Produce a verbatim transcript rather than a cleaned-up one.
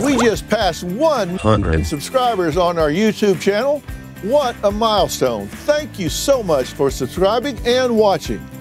We just passed one hundred subscribers on our YouTube channel. What a milestone. Thank you so much for subscribing and watching.